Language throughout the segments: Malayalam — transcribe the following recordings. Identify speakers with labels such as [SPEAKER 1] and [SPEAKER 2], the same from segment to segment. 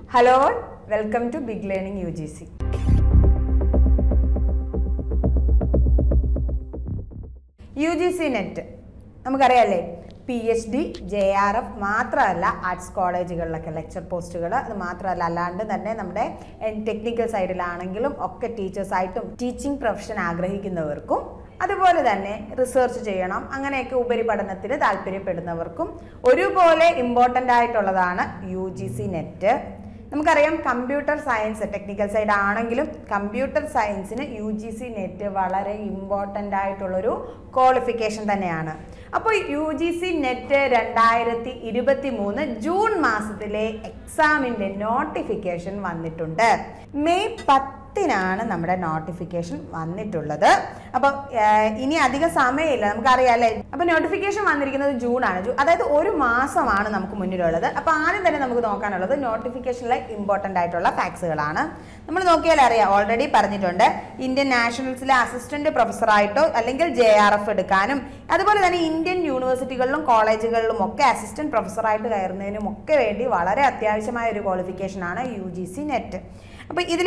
[SPEAKER 1] Hello, welcome to Big Learning UGC. UGC Net. നമുക്കറിയാലേ PhD, JRF മാത്രമല്ല ആർട്സ് കോളേജുകളിലൊക്കെ ലെക്ചർ പോസ്റ്റുകൾ അത് മാത്രമല്ല അല്ലാണ്ട് തന്നെ നമ്മുടെ ടെക്നിക്കൽ സൈഡിലാണെങ്കിലും ഒക്കെ ടീച്ചേഴ്സായിട്ടും ടീച്ചിങ് പ്രൊഫഷൻ ആഗ്രഹിക്കുന്നവർക്കും അതുപോലെ തന്നെ റിസർച്ച് ചെയ്യണം അങ്ങനെയൊക്കെ ഉപരിപഠനത്തിന് താല്പര്യപ്പെടുന്നവർക്കും ഒരുപോലെ ഇമ്പോർട്ടൻ്റ് ആയിട്ടുള്ളതാണ് UGC നെറ്റ്. നമുക്കറിയാം കമ്പ്യൂട്ടർ സയൻസ് ടെക്നിക്കൽ സൈഡ് ആണെങ്കിലും കമ്പ്യൂട്ടർ സയൻസിന് UGC നെറ്റ് വളരെ ഇമ്പോർട്ടൻ്റ് ആയിട്ടുള്ളൊരു ക്വാളിഫിക്കേഷൻ തന്നെയാണ്. അപ്പോൾ UGC നെറ്റ് 2023 ജൂൺ മാസത്തിലെ എക്സാമിൻ്റെ നോട്ടിഫിക്കേഷൻ വന്നിട്ടുണ്ട്. മെയ് 10-നാണ് നമ്മുടെ നോട്ടിഫിക്കേഷൻ വന്നിട്ടുള്ളത്. അപ്പോൾ ഇനി അധികം സമയമില്ല, നമുക്കറിയാം അല്ലേ. അപ്പോൾ നോട്ടിഫിക്കേഷൻ വന്നിരിക്കുന്നത് ജൂണാണ്, അതായത് ഒരു മാസമാണ് നമുക്ക് മുന്നിലുള്ളത്. അപ്പോൾ ആദ്യം തന്നെ നമുക്ക് നോക്കാനുള്ളത് നോട്ടിഫിക്കേഷനിലെ ഇമ്പോർട്ടൻ്റ് ആയിട്ടുള്ള ഫാക്ട്സുകളാണ്. നമ്മൾ നോക്കിയാൽ അറിയാം, ഓൾറെഡി പറഞ്ഞിട്ടുണ്ട്, ഇന്ത്യൻ നാഷണൽസിലെ അസിസ്റ്റന്റ് പ്രൊഫസറായിട്ടോ അല്ലെങ്കിൽ JRF എടുക്കാനും അതുപോലെ തന്നെ ഇന്ത്യൻ യൂണിവേഴ്സിറ്റികളിലും കോളേജുകളിലും ഒക്കെ അസിസ്റ്റന്റ് പ്രൊഫസറായിട്ട് കയറുന്നതിനും ഒക്കെ വേണ്ടി വളരെ അത്യാവശ്യമായ ഒരു ക്വാളിഫിക്കേഷനാണ് UGC നെറ്റ്. അപ്പോൾ ഇതിൽ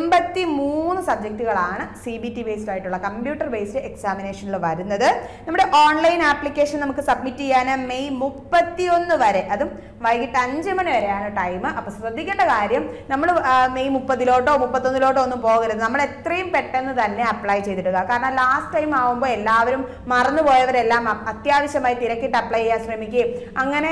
[SPEAKER 1] 83 സബ്ജക്റ്റുകളാണ് CBT ബേസ്ഡ് ആയിട്ടുള്ള കമ്പ്യൂട്ടർ ബേസ്ഡ് എക്സാമിനേഷനിൽ വരുന്നത്. നമ്മുടെ ഓൺലൈൻ ആപ്ലിക്കേഷൻ നമുക്ക് സബ്മിറ്റ് ചെയ്യാൻ മെയ് 31 വരെ, അതും വൈകിട്ട് 5 മണി വരെയാണ് ടൈം. അപ്പോൾ ശ്രദ്ധിക്കേണ്ട കാര്യം, നമ്മൾ മെയ് 30-ലോട്ടോ 31-ലോട്ടോ ഒന്നും പോകരുത്. നമ്മൾ എത്രയും പെട്ടെന്ന് തന്നെ അപ്ലൈ ചെയ്തിടുക. കാരണം ലാസ്റ്റ് ടൈം ആകുമ്പോൾ എല്ലാവരും മറന്നുപോയവരെല്ലാം അത്യാവശ്യമായി തിരക്കിട്ട് അപ്ലൈ ചെയ്യാൻ ശ്രമിക്കുകയും അങ്ങനെ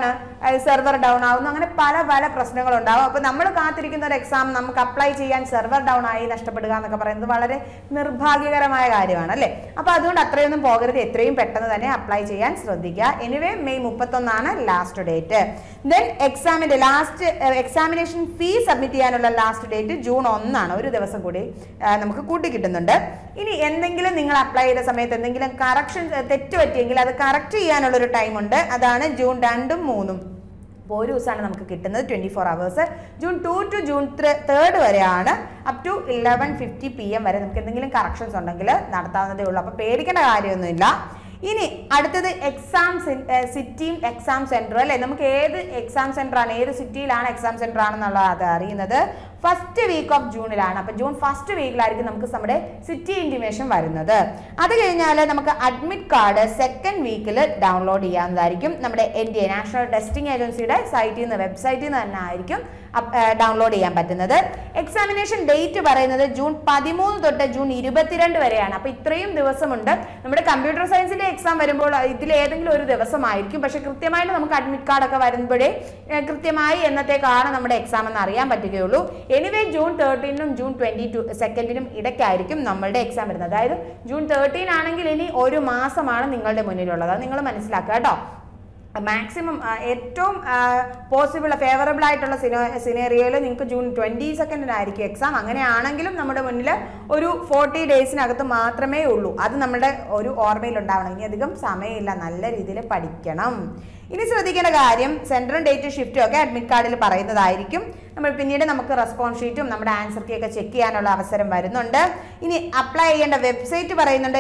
[SPEAKER 1] സെർവർ ഡൗൺ ആവുന്നു, അങ്ങനെ പല പല പ്രശ്നങ്ങളുണ്ടാവും. അപ്പോൾ നമ്മൾ കാത്തിരിക്കുന്ന ഒരു എക്സാം നമുക്ക് അപ്ലൈ ചെയ്യാൻ സെർവർ ഡൗൺ ആയി നഷ്ടപ്പെടുക എന്നൊക്കെ പറയുന്നത് വളരെ നിർഭാഗ്യകരമായ കാര്യമാണ് അല്ലേ. അപ്പോൾ അതുകൊണ്ട് അത്രയൊന്നും പോകരുത്, എത്രയും പെട്ടെന്ന് തന്നെ അപ്ലൈ ചെയ്യാൻ ശ്രദ്ധിക്കുക. Anyway May 31 last date. Then എക്സാമിന്റെ എക്സാമിനേഷൻ ഫീ സബ്മിറ്റ് ചെയ്യാനുള്ള ലാസ്റ്റ് ഡേറ്റ് ജൂൺ 1, ഒരു ദിവസം കൂടി നമുക്ക് കൂട്ടി കിട്ടുന്നുണ്ട്. ഇനി എന്തെങ്കിലും നിങ്ങൾ അപ്ലൈ ചെയ്ത സമയത്ത് എന്തെങ്കിലും കറക്ഷൻ തെറ്റ് പറ്റിയെങ്കിൽ അത് കറക്റ്റ് ചെയ്യാനുള്ളൊരു ടൈമുണ്ട്, അതാണ് ജൂൺ 2-ഉം 3-ഉം. അപ്പോൾ ഒരു ദിവസമാണ് നമുക്ക് കിട്ടുന്നത് 24 hours. ജൂൺ 2 to ജൂൺ 3 വരെയാണ്, അപ് ടു 11:50 PM വരെ നമുക്ക് എന്തെങ്കിലും കറക്ഷൻസ് ഉണ്ടെങ്കിൽ നടത്താവുന്നതേ ഉള്ളൂ. അപ്പോൾ പേടിക്കേണ്ട കാര്യമൊന്നുമില്ല. ഇനി അടുത്തത് എക്സാം സിറ്റിയും എക്സാം സെൻറ്റർ അല്ലേ. നമുക്ക് ഏത് എക്സാം സെൻറ്ററാണ്, ഏത് സിറ്റിയിലാണ് എക്സാം സെൻറ്റർ ആണെന്നുള്ളത് അത് അറിയുന്നത് ഫസ്റ്റ് വീക്ക് ഓഫ് ജൂണിലാണ്. അപ്പോൾ ജൂൺ ഫസ്റ്റ് വീക്കിലായിരിക്കും നമുക്ക് നമ്മുടെ സിറ്റി ഇൻറ്റിമേഷൻ വരുന്നത്. അത് കഴിഞ്ഞാൽ നമുക്ക് അഡ്മിറ്റ് കാർഡ് സെക്കൻഡ് വീക്കിൽ ഡൗൺലോഡ് ചെയ്യാവുന്നതായിരിക്കും. നമ്മുടെ NTA നാഷണൽ ടെസ്റ്റിംഗ് ഏജൻസിയുടെ സൈറ്റിൽ നിന്ന്, വെബ്സൈറ്റിൽ നിന്ന് തന്നെ ആയിരിക്കും ഡൗൺലോഡ് ചെയ്യാൻ പറ്റുന്നത്. എക്സാമിനേഷൻ ഡേറ്റ് പറയുന്നത് ജൂൺ 13 തൊട്ട് ജൂൺ 22 വരെയാണ്. അപ്പോൾ ഇത്രയും ദിവസമുണ്ട്. നമ്മുടെ കമ്പ്യൂട്ടർ സയൻസിന്റെ എക്സാം വരുമ്പോൾ ഇതിൽ ഏതെങ്കിലും ഒരു ദിവസമായിരിക്കും, പക്ഷെ കൃത്യമായിട്ട് നമുക്ക് അഡ്മിറ്റ് കാർഡൊക്കെ വരുമ്പോഴേ കൃത്യമായി എന്നത്തേക്കാണ് നമ്മുടെ എക്സാം എന്ന് അറിയാൻ പറ്റുകയുള്ളൂ. എനിവേ ജൂൺ 13-നും ജൂൺ 22-നും ഇടയ്ക്കായിരിക്കും നമ്മളുടെ എക്സാം വരുന്നത്. അതായത് ജൂൺ 13 ആണെങ്കിൽ ഇനി ഒരു മാസമാണ് നിങ്ങളുടെ മുന്നിലുള്ളത്, അത് നിങ്ങൾ മനസ്സിലാക്കുക കേട്ടോ. മാക്സിമം ഏറ്റവും പോസിബിൾ ഫേവറബിൾ ആയിട്ടുള്ള സിനേറിയോയിൽ നിങ്ങൾക്ക് ജൂൺ 22-നായിരിക്കും എക്സാം. അങ്ങനെയാണെങ്കിലും നമ്മുടെ മുന്നിൽ ഒരു 40 ഡേയ്സിനകത്ത് മാത്രമേ ഉള്ളൂ. അത് നമ്മുടെ ഒരു ഓർമ്മയിൽ ഉണ്ടാവണം. ഇനി അധികം സമയമില്ല, നല്ല രീതിയിൽ പഠിക്കണം. ഇനി ശ്രദ്ധിക്കേണ്ട കാര്യം, സെൻട്രൽ ഡേറ്റ് ഷിഫ്റ്റും ഒക്കെ അഡ്മിറ്റ് കാർഡിൽ പറയുന്നതായിരിക്കും. പിന്നീട് നമുക്ക് റെസ്പോൺസ് ഷീറ്റും നമ്മുടെ ആൻസർ കീ ഒക്കെ ചെക്ക് ചെയ്യാനുള്ള അവസരം വരുന്നുണ്ട്. ഇനി അപ്ലൈ ചെയ്യേണ്ട വെബ്സൈറ്റ് പറയുന്നുണ്ട്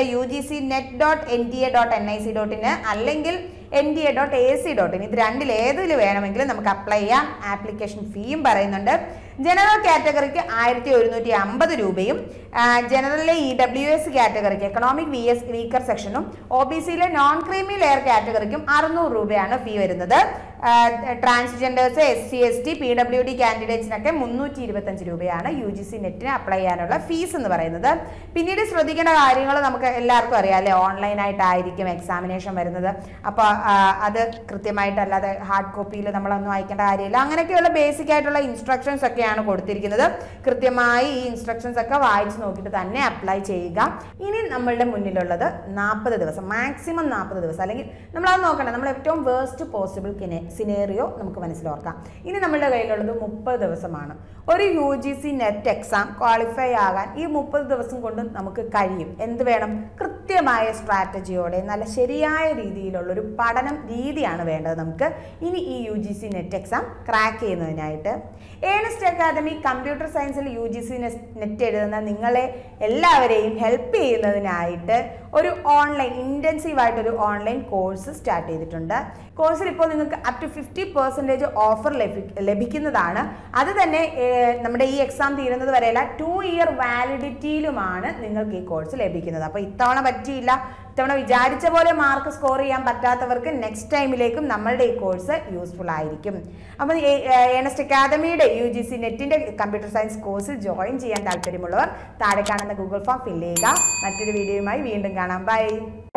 [SPEAKER 1] ugcnet.nta.nic.in അല്ലെങ്കിൽ nta.ac.in. ഇത് രണ്ടിൽ ഏതിൽ വേണമെങ്കിലും നമുക്ക് അപ്ലൈ ചെയ്യാം. ആപ്ലിക്കേഷൻ ഫീയും പറയുന്നുണ്ട്. ജനറൽ കാറ്റഗറിക്ക് 1150 രൂപയും ജനറലിലെ EWS കാറ്റഗറിക്ക് എക്കണോമിക് വീക്കർ സെക്ഷനും OBCയിലെ നോൺ ക്രീമി ലെയർ കാറ്റഗറിക്കും 600 രൂപയാണ് ഫീ വരുന്നത്. ട്രാൻസ്ജെൻഡേഴ്സ്, SC ST PWD കാൻഡിഡേറ്റ്സിനൊക്കെ 325 രൂപയാണ് UGC നെറ്റിന് അപ്ലൈ ചെയ്യാനുള്ള ഫീസ് എന്ന് പറയുന്നത്. പിന്നീട് ശ്രദ്ധിക്കേണ്ട കാര്യങ്ങൾ നമുക്ക് എല്ലാവർക്കും അറിയാം അല്ലേ, ഓൺലൈനായിട്ടായിരിക്കും എക്സാമിനേഷൻ വരുന്നത്. അപ്പോൾ അത് കൃത്യമായിട്ടല്ലാതെ ഹാർഡ് കോപ്പിയിൽ നമ്മളൊന്നും അയക്കേണ്ട കാര്യമില്ല. അങ്ങനെയൊക്കെയുള്ള ബേസിക് ആയിട്ടുള്ള ഇൻസ്ട്രക്ഷൻസ് ഒക്കെയാണ് കൊടുത്തിരിക്കുന്നത്. കൃത്യമായി ഈ ഇൻസ്ട്രക്ഷൻസ് ഒക്കെ വായിച്ച് നോക്കിയിട്ട് തന്നെ അപ്ലൈ ചെയ്യുക. ഇനി നമ്മളുടെ മുന്നിലുള്ളത് 40 ദിവസം, മാക്സിമം 40 ദിവസം, അല്ലെങ്കിൽ നമ്മളത് നോക്കണം. നമ്മൾ ഏറ്റവും വേസ്റ്റ് പോസിബിൾ സിനേറിയോ നമുക്ക് മനസ്സിലോർക്കാം. ഇനി നമ്മളുടെ കയ്യിലുള്ളത് 30 ദിവസമാണ്. ഒരു UGC നെറ്റ് എക്സാം ക്വാളിഫൈ ആകാൻ ഈ 30 ദിവസം കൊണ്ട് നമുക്ക് കഴിയും. എന്ത് വേണം? കൃത്യമായ സ്ട്രാറ്റജിയോടെ നല്ല ശരിയായ രീതിയിലുള്ളൊരു പഠനം രീതിയാണ് വേണ്ടത് നമുക്ക് ഇനി ഈ UGC നെറ്റ് എക്സാം ക്രാക്ക് ചെയ്യുന്നതിനായിട്ട്. ഏണസ്റ്റ് അക്കാദമി കമ്പ്യൂട്ടർ സയൻസിൽ UGC നെറ്റ് എഴുതുന്ന നിങ്ങളെ എല്ലാവരെയും ഹെൽപ്പ് ചെയ്യുന്നതിനായിട്ട് ഒരു ഓൺലൈൻ ഇൻറ്റൻസീവായിട്ടൊരു ഓൺലൈൻ കോഴ്സ് സ്റ്റാർട്ട് ചെയ്തിട്ടുണ്ട്. കോഴ്സിൽ ഇപ്പോൾ നിങ്ങൾക്ക് അപ് ടു 50% ഓഫർ ലഭിക്കുന്നതാണ്. അത് തന്നെ നമ്മുടെ ഈ എക്സാം തീരുന്നത് വരെയല്ല 2 ഇയർ വാലിഡിറ്റിയിലുമാണ് നിങ്ങൾക്ക് ഈ കോഴ്സ് ലഭിക്കുന്നത്. അപ്പോൾ ഇത്തവണ പറ്റിയില്ല, ഇത്തവണ വിചാരിച്ച പോലെ മാർക്ക് സ്കോർ ചെയ്യാൻ പറ്റാത്തവർക്ക് നെക്സ്റ്റ് ടൈമിലേക്കും നമ്മളുടെ ഈ കോഴ്സ് യൂസ്ഫുൾ ആയിരിക്കും. അപ്പോൾ ഏണസ്റ്റ് അക്കാദമിയുടെ UGC നെറ്റിന്റെ കമ്പ്യൂട്ടർ സയൻസ് കോഴ്സിൽ ജോയിൻ ചെയ്യാൻ താല്പര്യമുള്ളവർ താഴെ കാണുന്ന ഗൂഗിൾ ഫോം ഫില്ല് ചെയ്യുക. മറ്റൊരു വീഡിയോയുമായി വീണ്ടും കാണാം. ബൈ.